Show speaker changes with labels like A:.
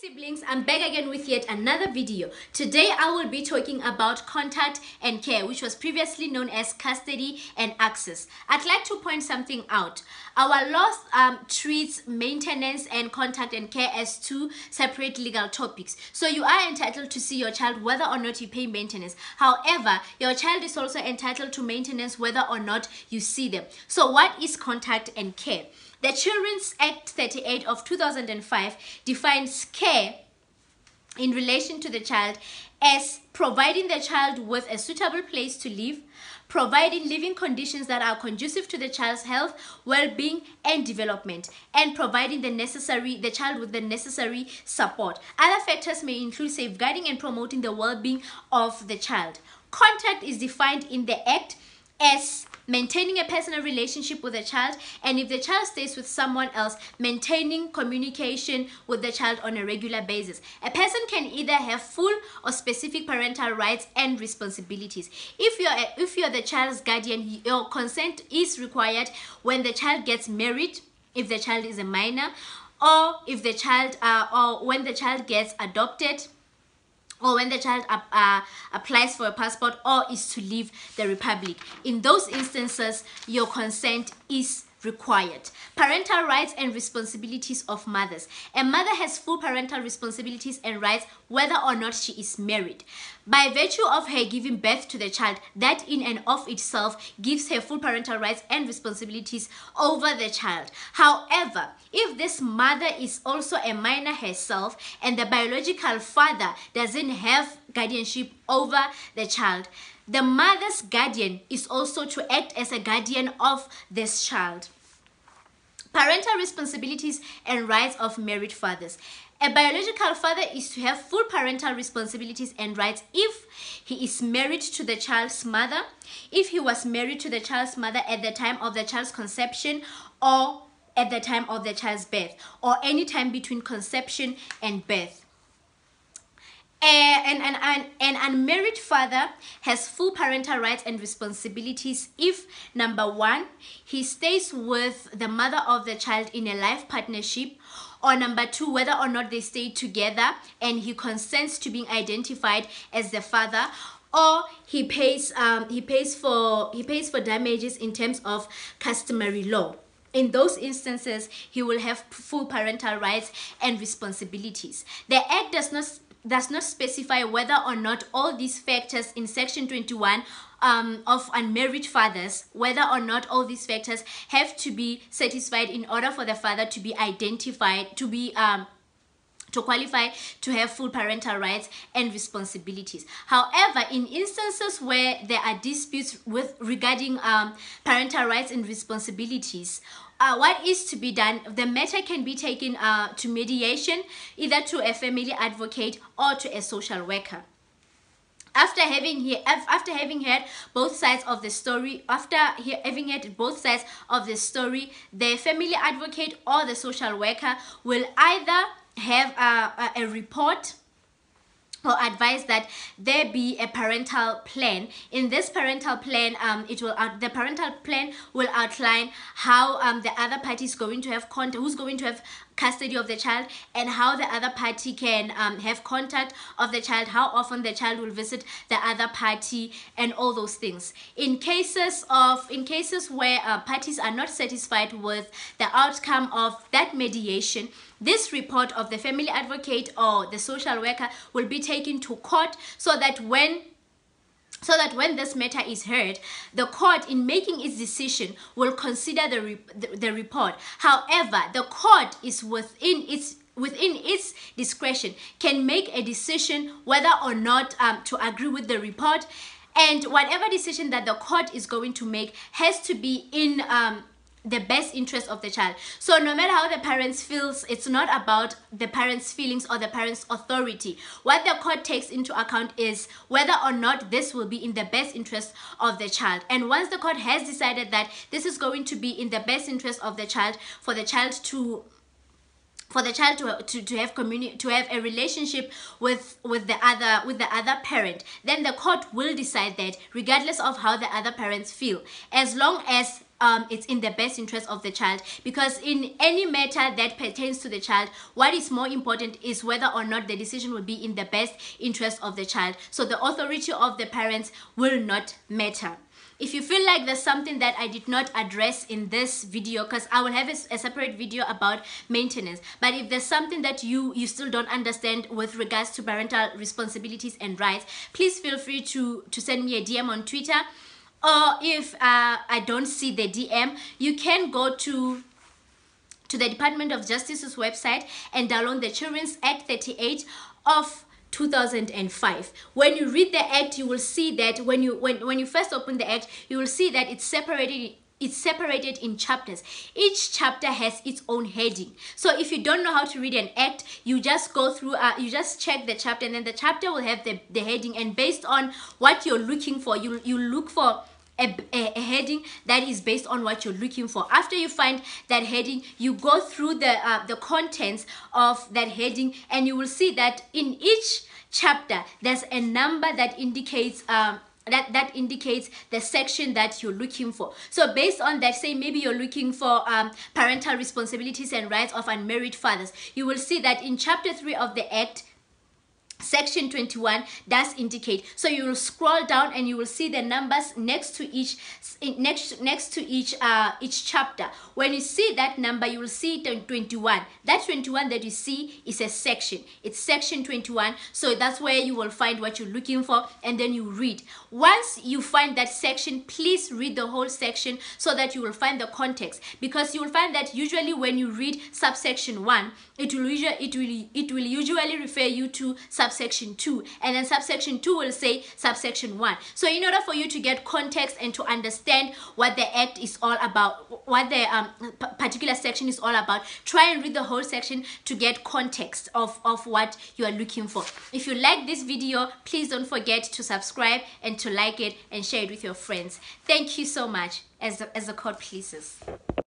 A: Siblings, I'm back again with yet another video. Today I will be talking about contact and care, which was previously known as custody and access. I'd like to point something out. Our law treats maintenance and contact and care as two separate legal topics. So you are entitled to see your child whether or not you pay maintenance. However, your child is also entitled to maintenance whether or not you see them. So what is contact and care? The Children's Act 38 of 2005 defines care in relation to the child as providing the child with a suitable place to live, providing living conditions that are conducive to the child's health, well-being, and development, and providing the child with the necessary support. Other factors may include safeguarding and promoting the well-being of the child. Contact is defined in the Act as maintaining a personal relationship with the child, and if the child stays with someone else, maintaining communication with the child on a regular basis. A person can either have full or specific parental rights and responsibilities. If you're the child's guardian, your consent is required when the child gets married, if the child is a minor, or if the child or when the child gets adopted, or when the child applies for a passport or is to leave the Republic. In those instances, your consent is required. Parental rights and responsibilities of mothers. A mother has full parental responsibilities and rights whether or not she is married. By virtue of her giving birth to the child, that in and of itself gives her full parental rights and responsibilities over the child. However, if this mother is also a minor herself and the biological father doesn't have guardianship over the child, the mother's guardian is also to act as a guardian of this child. Parental responsibilities and rights of married fathers. A biological father is to have full parental responsibilities and rights if he is married to the child's mother, if he was married to the child's mother at the time of the child's conception or at the time of the child's birth, or any time between conception and birth. An unmarried father has full parental rights and responsibilities if, number one, he stays with the mother of the child in a life partnership, or number two, whether or not they stay together and he consents to being identified as the father, or he pays for damages in terms of customary law. In those instances, he will have full parental rights and responsibilities. The Act does not specify whether or not all these factors in Section 21 of unmarried fathers, whether or not all these factors have to be satisfied in order for the father to be identified, to qualify to have full parental rights and responsibilities. However, in instances where there are disputes regarding parental rights and responsibilities, what is to be done? The matter can be taken to mediation, either to a family advocate or to a social worker. After having heard both sides of the story, the family advocate or the social worker will either have a report or advise that there be a parental plan. In this parental plan, the parental plan will outline how the other party is going to have contact, who's going to have custody of the child, and how the other party can have contact of the child, how often the child will visit the other party, and all those things. In cases where parties are not satisfied with the outcome of that mediation, this report of the family advocate or the social worker will be taken to court so that when this matter is heard, the court, in making its decision, will consider the report. However, the court is within its discretion, can make a decision whether or not to agree with the report, and whatever decision that the court is going to make has to be in the best interest of the child. So no matter how the parents feels, it's not about the parents' feelings or the parents' authority. What the court takes into account is whether or not this will be in the best interest of the child. And once the court has decided that this is going to be in the best interest of the child, for the child to have a relationship with the other parent, then the court will decide that regardless of how the other parents feel, as long as it's in the best interest of the child, because in any matter that pertains to the child, what is more important is whether or not the decision will be in the best interest of the child. So the authority of the parents will not matter. If you feel like there's something that I did not address in this video, because I will have a separate video about maintenance, but if there's something that you still don't understand with regards to parental responsibilities and rights, please feel free to send me a DM on Twitter. Or if I don't see the DM, you can go to the Department of Justice's website and download the Children's Act 38 of 2005. When you read the act, you will see that when you first open the act, you will see that it's separated in chapters. Each chapter has its own heading. So if you don't know how to read an act, you just go through, you just check the chapter, and then the chapter will have the heading, and based on what you're looking for, you look for a heading that is based on what you're looking for. After you find that heading, you go through the contents of that heading, and you will see that in each chapter there's a number that indicates that indicates the section that you're looking for. So based on that, say maybe you're looking for parental responsibilities and rights of unmarried fathers, you will see that in chapter 3 of the act, section 21 does indicate. So you will scroll down and you will see the numbers next to each chapter. When you see that number, you will see 21. That 21 that you see is a section. It's section 21. So that's where you will find what you're looking for, and then you read. Once you find that section, please read the whole section so that you will find the context, because you will find that usually when you read subsection 1, it will usually refer you to subsection 2, and then subsection 2 will say subsection 1. So in order for you to get context and to understand what the act is all about, what the particular section is all about, try and read the whole section to get context of what you are looking for. If you like this video, please don't forget to subscribe and to like it and share it with your friends. Thank you so much, as the court pleases.